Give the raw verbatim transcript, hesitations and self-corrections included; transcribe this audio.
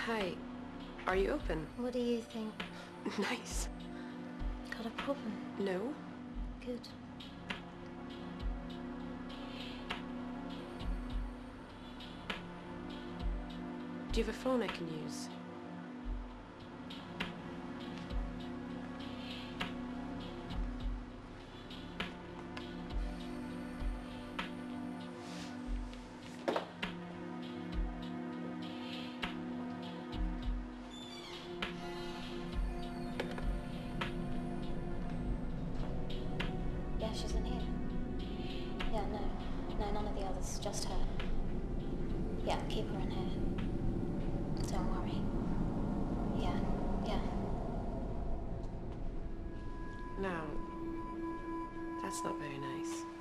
Hi. Are you open? What do you think? Nice. Got a problem? No? Good. Do you have a phone I can use? Yeah, she's in here. Yeah, no. No, none of the others. Just her. Yeah, keep her in here. Don't worry. Yeah, yeah. No. That's not very nice.